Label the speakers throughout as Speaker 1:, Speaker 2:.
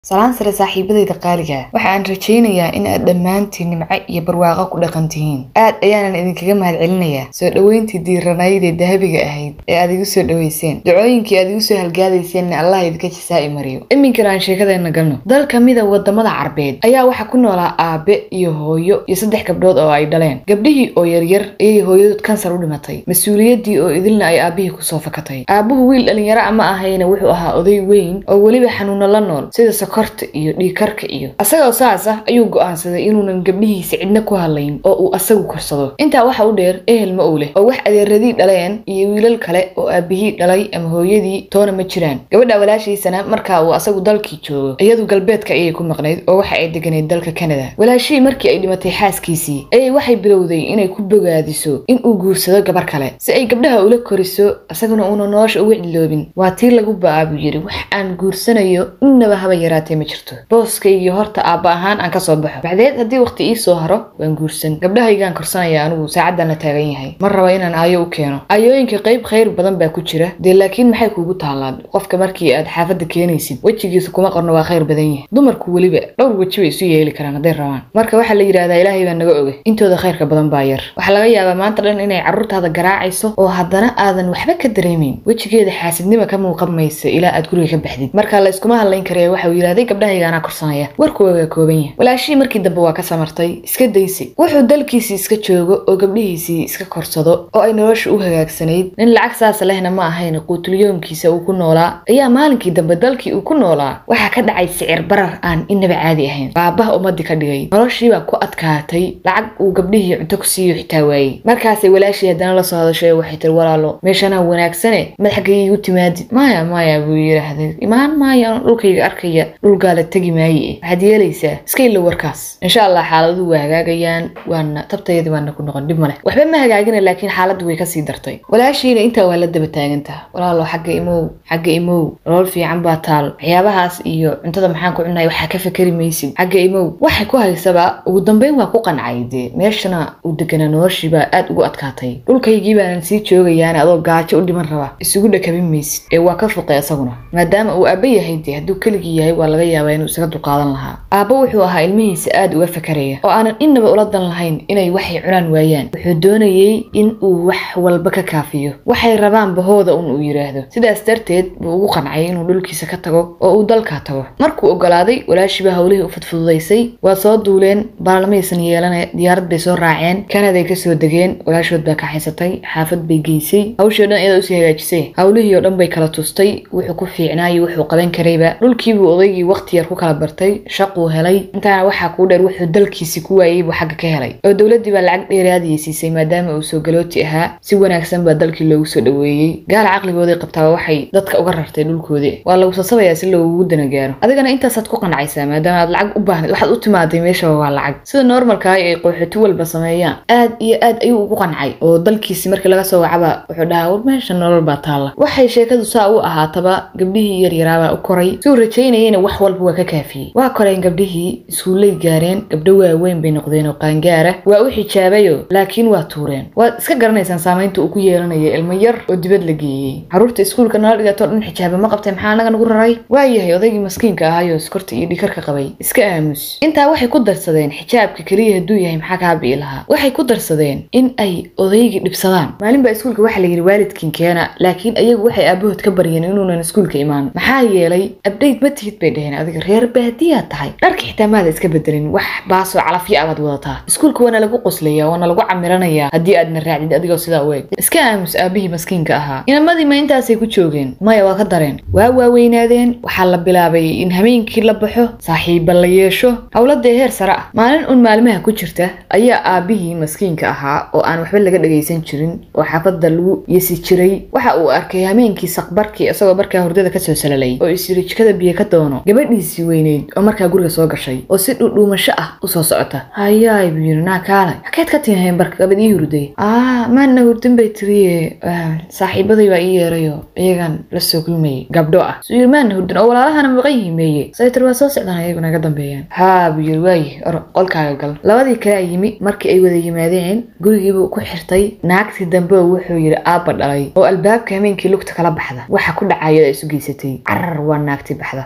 Speaker 1: salaan sare saaxiibadayda qaaliga waxaan rajaynayaa in aad dhammaantiin nimco iyo barwaaqo ku dhaqantihiin aad ayaanan idinkaga mahadcelinayaa soo dhaweyntii diiranayd ee dahabiga ahayd ee aad igu soo dhaweyseen ducooyinkii aad igu soo halgaadayseenna allah idinka jazaa'i mariyo iminkana aan sheekadeena galno dal kamida wadamada carbeed ayaa waxa ku noolaa aabe iyo hooyo iyo 3 gabdhood oo ay dhaleen gabdhihii oo yaryar ayay hooyadood kansar u dhimatay mas'uuliyadii oo idilna ay aabihii ku soo fakatay aabuhu wiil dhalinyaro ama ahayna wuxuu ahaa oday weyn oo waliba xanuuno la nool sida korta iyo dhiikarka iyo asagoo saas ah ayuu go'aansaday inuunan gabdhihiisa cidna ku hadlayn oo uu asagu korsado intaa waxa u dheer ehel ma uu leh oo wax adeeradii dhaleen iyo wiilal kale oo aabihii dhalay ama hooyadii toona ma jiraan gabadha walaashiisana markaa uu asagu dalkii joogo iyadu galbeedka ayay ku maqnayd oo waxa ay deganeed dalka Canada walaashii markii ay dhimatay xaaskiisii ayay waxay bilowday inay ku bogaadiso in uu guursado gabar kale si ay gabdhaha ula koriso asaguna uu nolosha ugu cidloobin waa tii lagu baabu yiri wax aan guursanayo innaba haba yaraatay ma jirto booskayga horta aaba ahaan aan ka soo baxo bacdeed hadii waqti ii soo haro waan guursan gabdhahaygaan korsanaya anigu saacadan la taagan yahay mar raba inaan aayo u keeno aayooyinka qayb khayr badan baa ku jira laakiin maxay kuugu taalaan qofka markii aad xaafada keenaysid wajigiisa kuma qorno waa khayr badan yahay dumarku waliba dhowr waji way isu yeeli karaan haday rabaan marka waxa la yiraahdaa ilaahay baa naga oge intooda khayrka badan baa yar waxa laga yaabaa maanta dhan inay carruurtaada garaacayso oo haddana aadan waxba ka dareemin wajigeeda xaasidnimo ka muuqamaysa ilaa aad guriga ka baxdid marka la iskuma hadlayn kareeyo waxa uu yiraahday gabdhahaygaana korsanaya warkooda kooban yahay walaashii markii dambe waa ka samartay iska daysay wuxuu dalkiisii iska joogo oo gabdhihiisii iska korsado oo ay nolosha u hagaagsanayd nin lacag saas lehna ma ahayn quutulyoomkiisa uu ku noolaa ayaa maalinkii dambe dalkii uu ku noolaa waxa ka dhacay sicir barar aan inaba caadi ahayn baabaha ummadii ka dhigay noloshii baa ku adkaatay lacag uu gabdhihii cunto ku siiyo xitaa waayay markaasay walaashii haddana la soo hadashay waxay tiri walaalo meeshana wanaagsane madaxgay igu timaadi maya buu yiraahday imaan maayo dhulkayga arkaya dhulgaala tagi maaye waxaad yeelaysaa iska ilo warkaas insha Allah xaaladdu waa hagaagayaan waana tabtayada waana ku noqon dib male waxba ma hagaagina laakiin xaaladdu way ka sii dartay walaashiina inta waa la daba taagantaa walaalo xagga imow rool fiican baa taal waxyaabahaas iyo cuntada maxaan ku cunay waxa ka fakari maysid xagga imow waxa ku haysaba ugu dambeyn waa ku qancayde meeshana uu deganaa noloshiiba aad ugu adkaatay dhulkaygii baan sii joogayaan adoo gaajo u dhiman raba isugu dhakabin maysid ee waa ka fuqay asaguna maadaama uu aabba yahay haduu kaligii yahay waa laga yaabaa inuu isaga dulqaadan lahaa aabba wuxuu ahaa ilmihiisa aad uga fakaraya oo aanan innaba ula dan lahayn inay waxay cunaan waayaan wuxuu doonayay in uu wax walba ka kaafiyo waxay rabaan bahooda uu yiraahdo sidaas darteed buu ugu qancay inuu dhulkiisa ka tago oo uu dalka tago markuu ogolaaday walaashiba hawlihii u fudfudaysay waa soo duuleen baarlamaysan yeelanay diyaarad bay soo raaceen Canada ka soo degeen walaashood baa ka xisatay xaafad bay geysay hawshii dhan iyada u sii hagaajisay hawlihii oo dhan bay kala tustay wuxuu ku fiicnaayay wuxuu qaban karayba dhulkii buu odaygii waqti yar ku kala bartay shaqo helay intaana waxa ku dheer wuxuu dalkiisi ku waayay buu xagga ka helay oo dawladii baa lacag dheeraad siisay maadaama uu soo galooti ahaa si wanaagsan baa dalkii loogu soo dhaweeyay gaal caqligooda qabtaa waxay dadka uga rartay dhulkoodii waa lagu sasabayaa si loogu dana gaaro adigana intaas aad ku qancaysaa maadaama aad lacag u baahnid waxaad u timaaday meesha waa lacag sida normalka ay qoxoti walba sameeyaan aad iyo aad ayuu ugu qancay oo dalkiisi markii laga soo wacaba wuxuu dhahaa meesha nolol baa taala waxay sheekadu saa u ahaataba gabdhihii yaryaraaba u koray soo rajaynayeen wax walba waa ka kaafiyay waa koreen gabdhihii iskuulay gaareen gabdho waaweyn bay noqdeen oo qaangaara waa u xijaabayo laakiin waa tuureen waad iska garanaysaan saameynta uu ku yeelanaya ilmo yar oo dibad la geeyay caruurta iskuulka nala dhigato dhan xijaaba ma qabtay maxaa naga nagu raray waa yahay odaygii maskiinka ahaayoo iskorta iyo dhikarka qabay iska aamus intaa waxay ku darsadeen xijaabka kaliya haduu yahay maxaa ka habi lahaa waxay ku darsadeen in ay odaygii dhibsadaan maalin baa iskuulka waxa la yiri waalidkiin keena laakiin ayagu waxay aabahood ka baryeen inuunan iskuulka imaan maxaa yeelay update ma tihid bay dhaheen adiga reer baadiyaa tahay dharka xitaa maada iska bedelin wax baaso calafyo aad wadataa iskuulka wana lagu qoslaya wana lagu camiranaya hadii aadna raacdid adigoo sidaa u eeg iska aamus aabihii maskiinka ahaa inamadii ma intaasay ku joogeen maya waa ka dareen waa waaweynaadeen waxaa la bilaabay in habeenkii la baxo saaxiiba la yeesho hawladee heer sare ah maalin un maalmaha ku jirta ayaa aabihii maskiinka ahaa oo aan waxba laga dhagaysan jirin oo xaafada lagu yesi jiray waxa uu arkay habeenkii saqbarkii isagoo markaa hurdada ka soo salalay oo isiri jikada biyo ka doono gabadhiisii weyneyd oo markaa guriga soo gashay oo si dhuudhuumasho ah u soo socota hayaay buu yiri naa kaalay xakeed ka timahayn barka gabadhii hurday maana hurdin bay tiriye saaxiibaday baa ii yeerayo iyagan la soo kulmayay gabdho ah soo yiri maana hurdin oo walaalahana maqan yimeeyay saytir waa soo socdaan iyaguna naga dambeeyaan buu yiri waay qolkaaga gal labadii kale ay yimi markii ay wada yimaadeen gurigii buu ku xirtay naagtii dambe wuxuu yiri aabba dhalay oo albaabka habeenkii lugta kala baxda waxa ku dhacay isu geysatay carar waa naagtii baxda tii yareed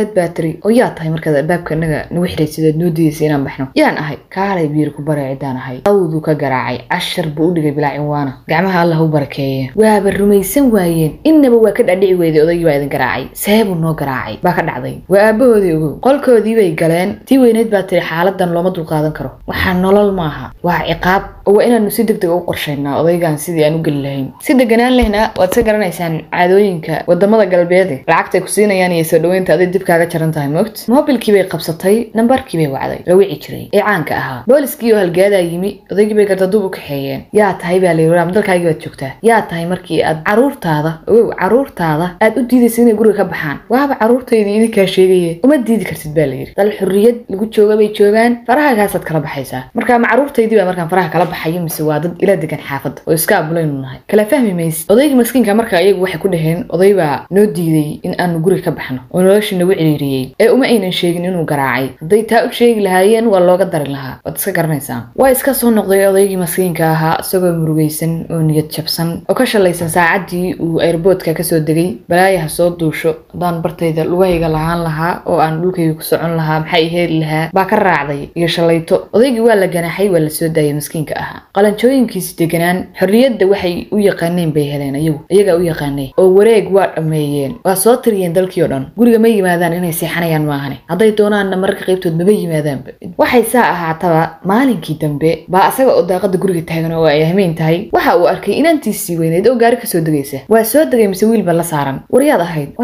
Speaker 1: koowaad baa tiri oo yaa tahay markaad albaabka naga nagu xiraysid noo diidaysa inaan baxno yaan ahay kaalay biir ku bare cidaan ahay awdu ka garaacay cashar buu u dhigay bilaa cinwaana gacmaha Allah u barakeeye waaba rumaysan waayeen innaba waa ka dhadhici weyday odaygii baa idin garaacay seebu noo garaacay baa ka dhacday waa aabahoodii ugu qolkoodii bay galeen tii weyneed baa tiri xaaladan looma dulqaadan karo waxa nolol maaha waa ciqaab oo inaanu si degdeg u qorsheynaa odaygan sidii aan u gali lahayn si deganaan lehna waad ka garanaysaan caadooyinka wadamada galbeed lacagtay ku siinayaan iyo soo dhaweynta aday dib kaaga jaran tahay moogta mobilkii bay qabsatay nambarkii bay wacday la wici jiray ee caanka ahaa booliskii oo halgaadaa yimi odaygii bay gardaduub u kaxeeyeen yaa tahay baa la yiri dalkaagii baad joogtaa yaa tahay markii aad caruurtaada aad u diidaysa inay guriga ka baxaan waaba caruurtaydii idinkaa sheegaya uma diidi kartid baa la yiri dal xurriyad lagu jooga bay joogaan farahagaasaad kala baxaysaa marka ma caruurtaydii baa markaan faraha kala baxayo mise waa dad ila degan xaafadda oo iska abulaynu nahay kala fahmi maysid odaygii maskiinka marka ayagu waxay ku dhaheen oday baa noo diiday in aanu guriga ka baxno oo noloshii nagu ciriiriyey ee uma aynan sheegin inuu garaacay hadday taa u sheegi lahaayeen waa looga dari lahaa waad iska garanaysaan waa iska soo noqday odaygii maskiinka ahaa isagoo murugaysan oo niyad jabsan oo ka shalaysan saacadii uu airportka ka soo degay balaayaha soo duusho haddaan bartayda lugahayga lahaan lahaa oo aan dhulkayga ku socon lahaa maxay heeli lahaa baa ka raacday iyo shalayto odaygii waa la ganaaxay waa la soo daayay maskiinka ahaa qalanjooyinkiisi deganaan xorriyadda waxay u yaqaaneen bay heleen iyaga u yaqaanay oo wareeg waa dhameeyeen waa soo tiriyeen dalkii oo dhan guriga ma yimaadaan inay seexanayaan maahane hadday doonaanna mararka qaybtood maba yimaadaanba waxay saa ahaataba maalinkii dambe baa asaga oo daaqada guriga taagan oo ay ahmeyn tahay waxa uu arkay inantiisii weyneed oo gaari kasoo degaysa waa soo degay mise wiilba la saaran waryaad ahayd waa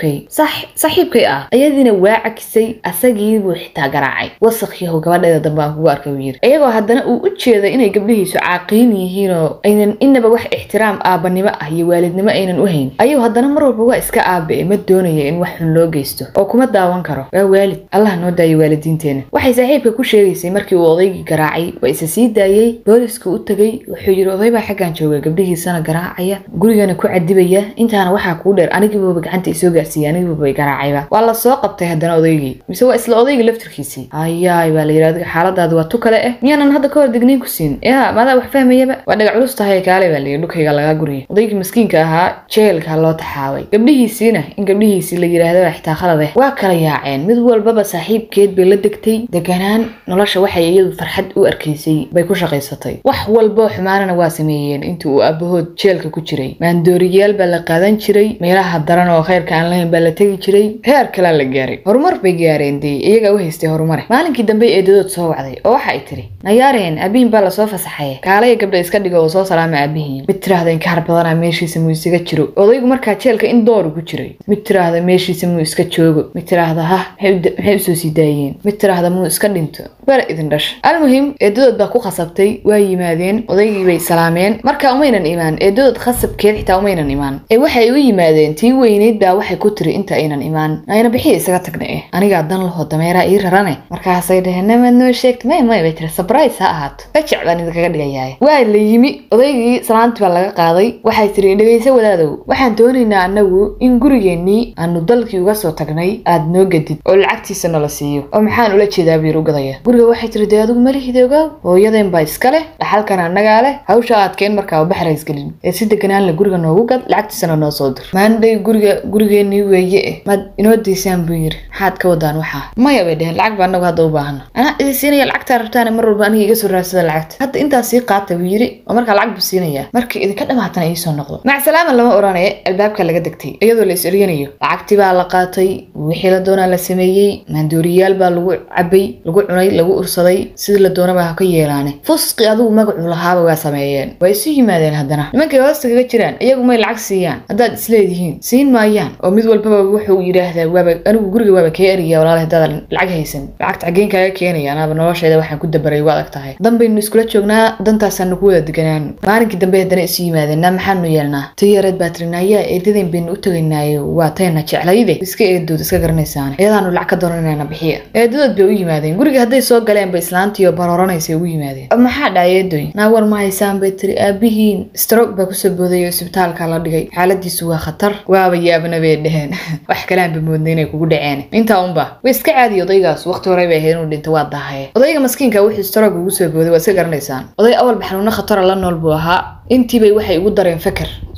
Speaker 1: saaxiibkay ah ayadiina waa cakisay asagii buu xitaa garaacay wasakhiyahu gabadheeda dambe aan kugu arkay yiri iyagoo haddana uu u jeeday inay gabdhihiisu caaqiin yihiin oo aynan inaba wax ixtiraam aabanimo ah iyo waalidnimo aynan u hayn ayuu haddana mar walba waa iska aabe ma doonaya in wax xun loo geysto oo kuma daawan karo waa waalid Allah noo daayo waalidiinteena waxay saaxiibka ku sheegaysay markii uu odaygii garaacay waa isa sii daayay booliska u tagay wuxuu yiri oday baa xaggan jooga gabdhihiisana garaacaya gurigana ku cadibaya intaana waxa ku dheer anigiiba gacanta isoo gaarsiiyay anigiiba garaacayba waa la soo qabtay haddana odaygii mise waa isla odaygii laftirkiisii ayaay baa la yiraahday xaaladaadu waa tu kale miyaanan hadda ka hor digniin ku siin maada wax fahmayaba waa dhaga culus tahay kaale baa la yiri dhulkayga laga guriyo odaygii maskiinka ahaa jeelka loo taxaabay gabdhihiisiina in gabdhihiisii la yiraahdo waa xitaa khalad waa kala yaaceen mid walbaba saaxiibkeed bay la degtay deganaan nolosha waxay iyadu farxad u arkaysay bay ku shaqaysatay wax walba xumaanana waa sameeyeen intii uu aabahood jeelka ku jiray maandooriyaal baa la qaadan jiray meelaha daran oo khayrka aan lahayn baa la tegi jiray heer kale la gaaray horumar bay gaareen dee iyaga u haystay horumar maalinkii dambe eedadood soo wacday oo waxa ay tiri nayaareen aabihiin baa la soo fasaxay kaalay gabdha iska dhigo oo soo salaama aabihiin mid tiraahdo in kaar badan meeshiisa muu isaga jiro odaygu markaa jeelka in door ku jiray mid tiraahdo meeshiisa muu iska joogo mid tiraahdo maxay u soo sii daayeen mid tiraahdo muu iska dhinto bal idin dhash almuhim eedadood baa ku khasabtay waa yimaadeen odaygii bay salaameen marka umaynan imaan eedadood khasabkeed xitaa umaynan imaan waxay u yimaadeen tii weyneyd baa waxay ku tiri inta aynan imaan ayna bixi isaga tagna aniga dan laho dameera ii rarane markaasay dhaheen nama noo sheegtay may bay tiri surprise ha ahaato ka jeclaan idinkaga dhigayahay waa la yimi odaygii salaantii baa laga qaaday waxay tiri dhageysa wadaadow waxaan doonaynaa anagu in gurigeennii aanu dalkii uga soo tagnay aad noo gadid oo lacagtiisa nala siiyo oo maxaan ula jeedaa biir u gadaya guriga waxay tiri dee adigu malihida ogaaw hooyadeen baa iska leh dhaxalkan annagaa leh hawsha aadkeen markaa baxrays gelin ee si deganaan la guriga noogu gad lacagtiisana noo soo dir maandhay gurigeennii weeye maad inoo diisaan buu yiri maxaad ka wadaan waxaa maya bay dheheen lacag baa anagu hadda u baahana anaa idin siinaya lacagtaa rabtaane mar walba aniga iga soo raadsada lacagta hadda intaas sii qaata buu yiri oo markaa lacag buu siinayaa markii idinka dhamaatana ii soo noqdo macsalaama lama oranaya albaabka laga degtay iyadoo la is eryanayo lacagtii baa la qaatay wixii la doonaa la sameeyey maandooriyaal baa lagu cabay lagu cunay lagu ursaday sidii la doonaba ha ka yeelaane fusqi adigu magacu lahaaba waa sameeyeen waa isu yimaadeen haddana nimankay hoosta kaga jiraan iyagu may lacag siiyaan haddaad isleedihiin siin maayaan oo mid walbaba wuxuu yidhaahdaa waaba anigu guriga waaba kee eriya walaal haddaad lacag haysan lacagta xaggeen kaaga keenaya anaaba nolosheeda waxaan ku dabaray waa adag tahay danbaynu iskula joognaa dantaasaanu ku wada deganaan maalinkii dambe haddana isu yimaadeen naa maxaanu yeelnaa tiyareed baa tirinaayaa eedadeen baynu u tagaynaayo waa tayna jeclayde iska eedood iska garanaysaane iyadaanu lacag ka dooranayna bixiya eedadood bay u yimaadeen guriga hadday soo galeen bay islaantiiyo barooranaysa ugu yimaadeen maxaa dhacay eedoy naa war ma haysaan bay tiri aabihiin stroke baa kusoo booday oo isbitaalka la dhigay xaaladiisu waa khatar waaba yaabna bay dheheen wax kalaan ba moodnay inay kugu dhaceen intaa unba way iska caadi odaygaas waqti hore bay ahayd inuu dhinto waa dahaye odayga maskiinka wuxuu stroke ugu soo booday waa iska garanaysaan oday awal xanuuno khatar la nool buu ahaa intii bay waxay ugu dareen fakar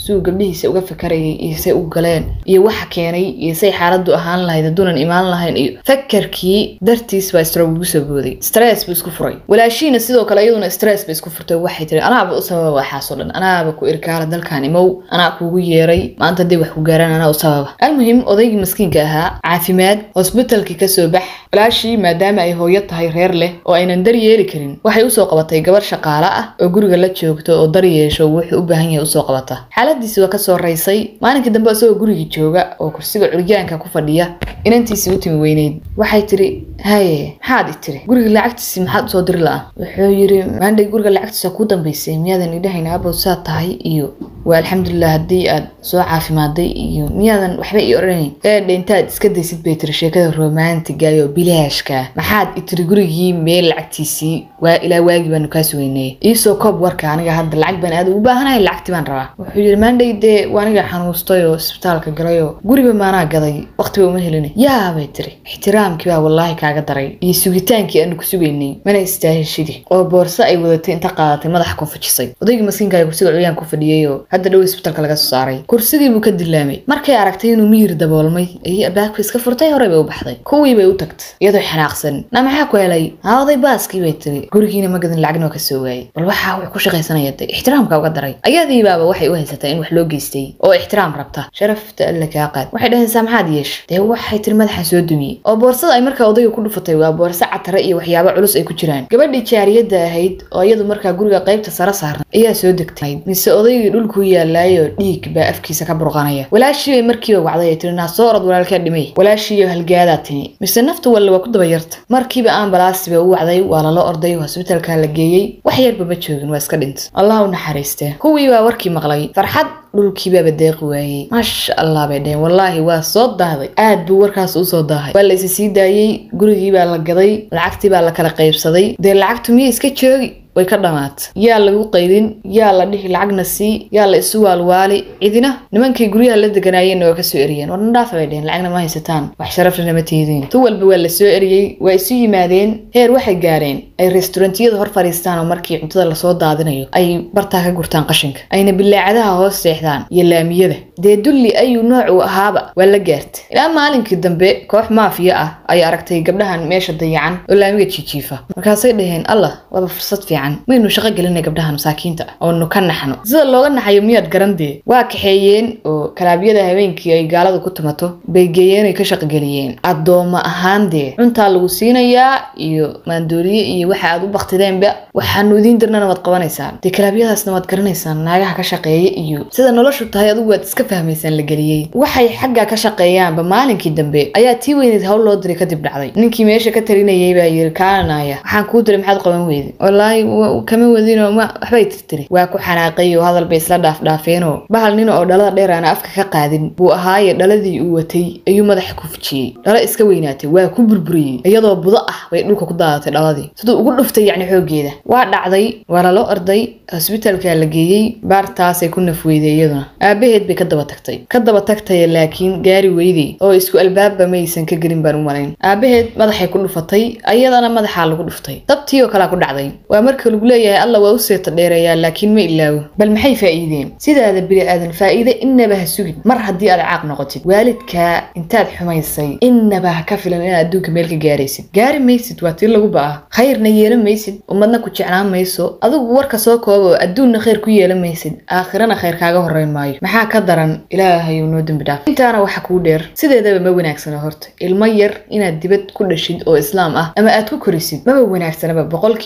Speaker 1: suu gabdhihiisa uga fakarayay iyo say u galeen iyo waxa keenay iyo say xaaladdu ahaan lahayd dunan imaan lahayn iyo fakarkii dartiis baa stroke ugu soo booday stress buu isku furay walaashiina sidoo kale iyaduna stress bay isku furtay waxay tiri anaaba u sababa waxaas oo dhan anaaba ku irkaala dalkan imow anaa kuugu yeeray maanta dib wax ku gaaraan anaa u sababa almuhim odaygii maskiinka ahaa caafimaad hospitalkii ka soo bax walaashii maadaama ay hooyo tahay reer leh oo aynan dar yeeli karin waxay u soo qabatay gabar shaqaale ah oo guriga la joogto oo dar yeesho wuxuu u baahan yahay u soo qabata xaaladiisi waa ka soo raysay maalinkii dambe asagoo guriga jooga oo kursiga curyaanka ku fadhiya inantiisii u timi weyneyd waxay tiri haye maxaad i tiri guriga lacagtiisii maxaad usoo diri la'a wuxuu yiri maandhay guriga lacagtiisa ku dambaysay miyaadan idhahayna abow saa tahay iyo waa alxamdulilah haddii aad soo caafimaaday iyo miyaadan waxba ii odhanayn intaad iska daysid bay tiri sheekada romantiga iyo bilaashka maxaad i tiri gurigii meel lacagtiisii waa ilaa waagi baanu kaa sugeynay iisoo koob warka aniga hadda lacag baan aad ugu baahanahay lacagti baan rabaa wuxuu yiri maandhay dee waa aniga xanuustay oo isbitaalka galay oo guriba maanaa gaday waqtiba uma helin yaa bay tiri ixtiraamkii baa wallaahi kaaga daray iyo sugitaankii aanu ku sugeynay mana istaahishidi oo boorso ay wadatay inta qaadatay madaxa ku fajisay odaygii maskiinka ay kursiga curyaan ku fadhiyay oo hadda dhow isbitaalka laga soo saaray kursigii buu ka dilaamay markay aragtay inuu miyir daboolmay ayay albaabka iska furtay hore bay u baxday kuwii bay u tagtay iyadoo xanaaqsan na maxaa ku helay oday baaskii bay tiri gurigiina ma gadan lacagna ka soo waayay bal waxa uu ku shaqaysanaya ixtiraamka uga daray ayadii baaba waxay u haysatay in wax loo geystay oo ixtiraam rabta sharafta alla ka qaad waxay dhahaysaa maxaad yeesh dee waxay tiri madaxa soo dumiyay oo boorsada ay markaa odayga ku dhufatay waa boorso catare iyo waxyaabo culus ay ku jiraan gabadhii jaariyada ahayd oo iyadu markaa guriga qaybta sare saarnay ayaa soo degtay mise odaygii dhulku yaalaayo dhiig baa afkiisa ka burqanaya walaashii bay markiiba wacday ay tiri naa soo orod walaalkaa dhimay walaashii halgaadaa timi mise naftu walla waa ku daba yarta markiiba ambalaasi ba u wacday waa lala orday hospitalka la geeyay wax yarba ma joogin waa iska dhintay allah u naxariistee kuwii baa warkii maqlay farxad dhulkii baa badeeqi waayay maasha allah bay dhaheen wallaahi waa soo daaday aad buu warkaas u soo daahay waa la is sii daayay gurigii baa la gaday lacagtii baa la kala qaybsaday dee lacagtu miyay iska joogi way ka dhamaatay yaa lagu qaydin yaa la dhihi lacagna sii yaa la isu waalwaali cidina nimankay guryaha la deganaayeen oo ka soo eriyeen warna dhaaf bay dhaheen lacagna ma haysataan wax sharaf leh ma tiidin tu walba waa la soo eriyay waa isu yimaadeen heer waxay gaareen ay restaurantiyada hor fariistaan oo markii cuntada la soo daadinayo ay bartaa ka gurtaan qashinka ayna bilaacadaha hoos seexdaan iyo laamiyada dee dulli ayuu nooc u ahaaba waa la gaartay ilaa maalinkii dambe koox maafiya ah ay aragtay gabdhahan meesha dayacan oo laamiga jijiifa markaasay dhaheen allah waaba fursad fiican maynu shaqo gelinay gabdhaha masaakiinta oo nu ka naxno sida looga naxayo miyaad garandee waa kaxeeyeen oo kalaabyada habeenkii ay gaaladu ku tumato bay geeyeen ay ka shaqo geliyeen addooma ahaan dee cuntaa lagu siinayaa iyo maandooriye iyo waxa aad u baktideenba waxaanu idiin dirnana waad qabanaysaan dee kalaabyadaasna waad garanaysaan naagaha ka shaqeeya iyo sida noloshu tahay adigu waad iska fahmaysaan la geliyey waxay xagga ka shaqeeyaanba maalinkii dambe ayaa tii weyneed hawl loo diray kadib dhacday ninkii meesha ka talinayay baa yiri kaanaya waxaan kuu diray maxaad qaban weyday wallaahi kama wadino ma waxbay tirtiri waa ku xanaaqay oo hadal bay isla dhaafeenoo bahal nin oo dhalada dheer aan afka ka qaadin buu ahaaye dhaladii uu watay ayuu madaxa ku fujiyay dhala iska weynaatay waa ku burburiyay iyadoo budo ah bay dhulka ku daadatay dhaladii sidoo ugu dhuftay yacni xoogeeda waa dhacday waa lala orday hospitalka la geeyay baartaasay ku nafweyday iyaduna aabaheed bay ka daba tagtay laakiin gaari weyday oo isku albaabba maysan ka gelin baan u malayn aabaheed madaxay ku dhufatay ayadana madaxa lagu dhuftay dabtii oo kala ku dhacday waa marka lagu leeyahay alla waa u seeta dheereeyaa laakiin ma ilaawo bal maxay faa'iideen sidaada bini aadan faa'iide innaba ha sugin mar haddii aad caaq noqotid waalidkaa intaad xumaysay innaba ha ka filan inaad adduunka meel ka gaaraysid gaari maysid waa tii lagu ba'a khayrna yeelan maysid ummadna ku jeclaan mayso adigu warka soo koobo adduunna khayr ku yeelan maysid aakhirana khayr kaaga horreyn maayo maxaa ka daran ilaahay noo dambi dhaaf intaana waxa kuu dheer sideedaba ma wanaagsana horta ilmo yar inaad dibad ku dhashid oo islaam ah ama aad ku korisid maba wanaagsanaba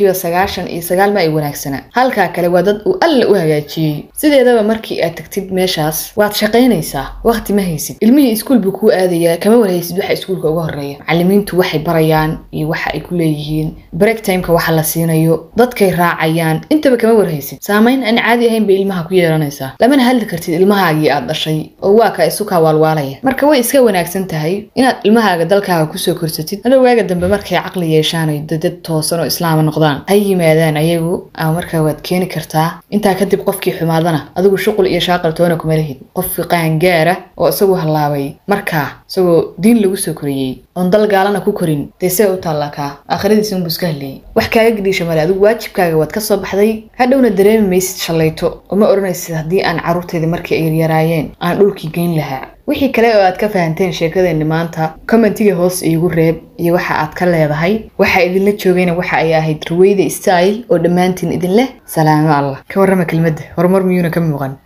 Speaker 1: 99% ma ay wanaagsana halka kale waa dad uu alla u hagaajiyay sideedaba markii aad tagtid meeshaas waad shaqaynaysaa waqti ma haysid ilmihii iskuul buu ku aadayaa kama warhaysid waxa iskuulka uga horeeya macallimiintu waxay barayaan iyo waxa ay ku leeyihiin break time-ka waxa la siinayo dadkay raacayaan intaba kama warhaysid saameyn aan caadi ahayn bay ilmaha ku yeelanaysaa lamana hadli kartid ilmahaagii aad dhashay oo waa ka isu ka waalwaalaya marka way iska wanaagsan tahay inaad ilmahaaga dalkaaga ku soo korsatid hadhowaaga dambe markay caqli yeeshaan ay dad toosan oo islaam noqdaan ay yimaadaan ayagu ama markaa waad keeni kartaa intaa kadib qofkii xumaadana adigu shuqul iyo shaaqal toona kuma lehid qof qaan gaara oo isagu halaabay markaa isagoo diin lagu soo koriyay oon dal gaalana ku korin deesay u taallaka aakhiradiisa buu iska helay wax kaaga gidisho male adigu waajibkaaga waad ka soo baxday hadhowna dareemi maysid shalayto uma oranaysid haddii aan carruurteedii markii ay yaraayeen aan dhulkii geyn lahaa wixii kale oo aad ka fahanteen sheekadeena maanta commentiga hoos iigu reeb iyo waxa aad ka leedahay waxa idinla joogayna waxa ay ahayd ruwayda style oo dhammaantiin idin leh salaamo allah ka warrama kelmadda horumar miyuuna ka muuqan